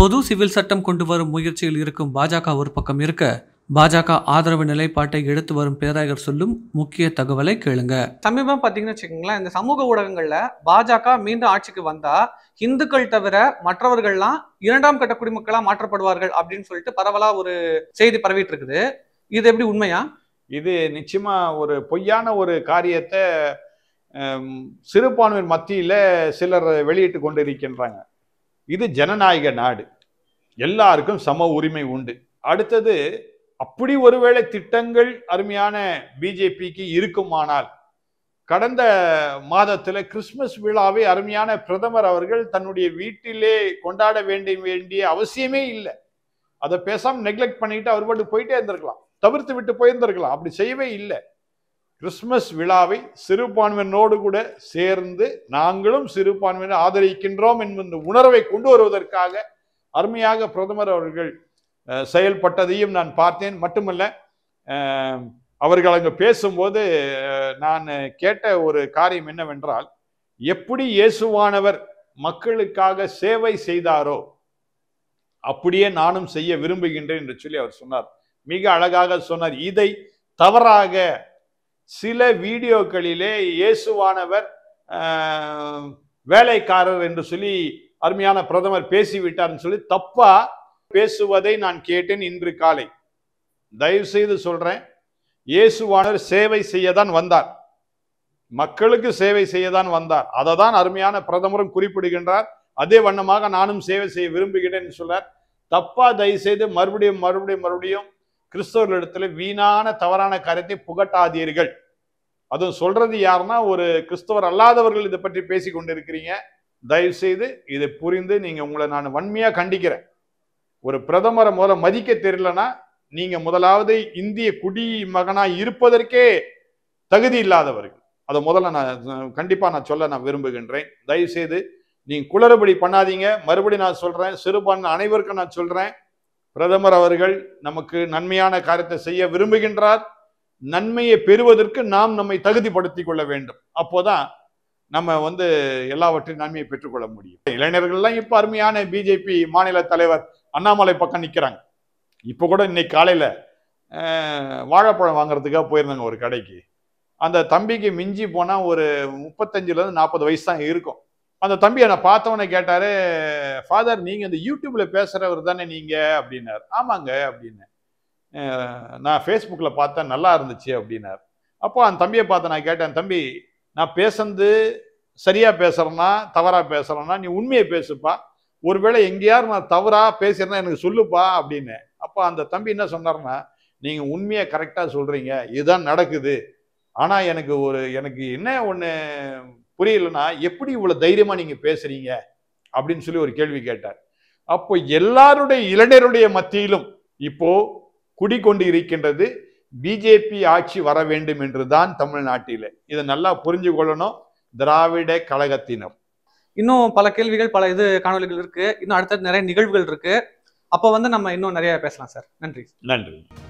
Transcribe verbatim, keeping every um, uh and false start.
பொது சிவில் சட்டம் கொண்டு வரும் முயற்சியில் இருக்கும் பாஜக ஒரு பக்கம் இருக்க, பாஜக ஆதரவு நிலைப்பாட்டை எடுத்து வரும் பேராயர் சொல்லும் முக்கிய தகவலை கேளுங்க. சமீபம் பார்த்தீங்கன்னு வச்சுக்கோங்களேன், இந்த சமூக ஊடகங்கள்ல பாஜக மீண்டும் ஆட்சிக்கு வந்தா இந்துக்கள் தவிர மற்றவர்கள்லாம் இரண்டாம் கட்ட குடிமக்களா மாற்றப்படுவார்கள் அப்படின்னு சொல்லிட்டு பரவலா ஒரு செய்தி பரவிட்டு இருக்குது. இது எப்படி உண்மையா? இது நிச்சயமா ஒரு பொய்யான ஒரு காரியத்தை சிறுபான்மையினர் மத்தியில சிலர் வெளியிட்டு கொண்டு இருக்கின்றாங்க. இது ஜனநாயக நாடு, எல்லாருக்கும் சம உரிமை உண்டு. அடுத்தது, அப்படி ஒருவேளை திட்டங்கள் அருமையான பிஜேபிக்கு இருக்குமானால், கடந்த மாதத்துல கிறிஸ்துமஸ் விழாவை அருமையான பிரதமர் அவர்கள் தன்னுடைய வீட்டிலே கொண்டாட வேண்டிய வேண்டிய அவசியமே இல்லை. அதை பேசாம நெக்லெக்ட் பண்ணிட்டு அவர் பாட்டு போயிட்டே இருந்திருக்கலாம், தவிர்த்து விட்டு போயிருந்திருக்கலாம். அப்படி செய்யவே இல்லை. கிறிஸ்துமஸ் விழாவை சிறுபான்மையினரோடு கூட சேர்ந்து நாங்களும் சிறுபான்மையினர் ஆதரிக்கின்றோம் என்கின்ற உணர்வை கொண்டு வருவதற்காக அருமையாக பிரதமர் அவர்கள் செயல்பட்டதையும் நான் பார்த்தேன். மட்டுமல்ல, அவர்கள் அங்கு பேசும்போது நான் கேட்ட ஒரு காரியம் என்னவென்றால், எப்படி இயேசுவானவர் மக்களுக்காக சேவை செய்தாரோ அப்படியே நானும் செய்ய விரும்புகின்றேன் என்று சொல்லி அவர் சொன்னார். மிக அழகாக சொன்னார். இதை தவறாக சில வீடியோக்களிலே இயேசுவானவர் வேலைக்காரர் என்று சொல்லி அருமையான பிரதமர் பேசிவிட்டார்னு சொல்லி தப்பா பேசுவதை நான் கேட்டேன் இன்று காலை. தயவு செய்து சொல்றேன், இயேசுவானவர் சேவை செய்யதான் வந்தார், மக்களுக்கு சேவை செய்யதான் வந்தார். அதை தான் அருமையான பிரதமரும் குறிப்பிடுகின்றார். அதே வண்ணமாக நானும் சேவை செய்ய விரும்புகிறேன் சொல்றார். தப்பா தயவு செய்து மறுபடியும் மறுபடியும் மறுபடியும் கிறிஸ்தவர்களிடத்துல வீணான தவறான காரியத்தை புகட்டாதீர்கள். அதுவும் சொல்றது யாருன்னா ஒரு கிறிஸ்தவர் அல்லாதவர்கள் இதை பற்றி பேசி கொண்டிருக்கிறீங்க. தயவு செய்து இதை புரிந்து நீங்க உங்களை நான் வன்மையா கண்டிக்கிறேன். ஒரு பிரதமரை முதல்ல மதிக்க தெரியலன்னா நீங்க முதலாவது இந்திய குடிமகனா இருப்பதற்கே தகுதி இல்லாதவர்கள். அதை முதல்ல நான் கண்டிப்பா நான் சொல்ல நான் விரும்புகின்றேன். தயவு செய்து நீங்க குளறுபடி பண்ணாதீங்க. மறுபடியும் நான் சொல்றேன், சிறுபான்மை அனைவருக்கும் நான் சொல்றேன், பிரதமர் அவர்கள் நமக்கு நன்மையான காரியத்தை செய்ய விரும்புகின்றார். நன்மையை பெறுவதற்கு நாம் நம்மை தகுதிப்படுத்திக் கொள்ள வேண்டும். அப்போதான் நம்ம வந்து எல்லாவற்றையும் நன்மையை பெற்றுக்கொள்ள முடியும். இளைஞர்கள்லாம் இப்ப அருமையான பிஜேபி மாநில தலைவர் அண்ணாமலை பக்கம் நிக்கிறாங்க. இப்ப கூட இன்னைக்கு காலையில வாழைப்பழம் வாங்குறதுக்காக போயிருந்தாங்க ஒரு கடைக்கு. அந்த தம்பிக்கு மிஞ்சி போனா ஒரு முப்பத்தஞ்சுல இருந்து நாற்பது வயசு தான் இருக்கும். அந்த தம்பி என்னை பார்த்தவனே கேட்டாரு, ஃபாதர் நீங்க இந்த யூடியூப்ல பேசுறவர் தானே நீங்க அப்படின்னாரு. ஆமாங்க அப்படின்னு. நான் ஃபேஸ்புக்ல பார்த்தேன், நல்லா இருந்துச்சு அப்படின்னாரு. அப்போ அந்த தம்பியை பார்த்து நான் கேட்டேன், தம்பி நான் பேசுறது சரியா பேசுறேன்னா தவறா பேசுறேன்னா நீ உண்மையை பேசுப்பா, ஒருவேளை எங்கேயாரும் நான் தவறா பேசுறேன்னா எனக்கு சொல்லுப்பா அப்படின்னு. அப்போ அந்த தம்பி என்ன சொன்னார்னா, நீங்க உண்மையை கரெக்டா சொல்றீங்க, இதுதான் நடக்குது. ஆனா எனக்கு ஒரு எனக்கு என்ன ஒண்ணு புரியலன்னா, எப்படி இவ்வளவு தைரியமா நீங்க பேசுறீங்க அப்படின்னு சொல்லி ஒரு கேள்வி கேட்டார். அப்போ எல்லாருடைய இளைஞருடைய மத்தியிலும் இப்போ குடிக்கொண்டு இருக்கின்றது பிஜேபி ஆட்சி வர வேண்டும் என்றுதான் தமிழ்நாட்டில. இதை நல்லா புரிஞ்சு கொள்ளணும் திராவிட கழகத்தினர். இன்னும் பல கேள்விகள் பல இது காணொலிகள் இருக்கு, இன்னும் அடுத்த நிறைய நிகழ்வுகள் இருக்கு. அப்போ வந்து நம்ம இன்னும் நிறைய பேசலாம் சார். நன்றி. நன்றி.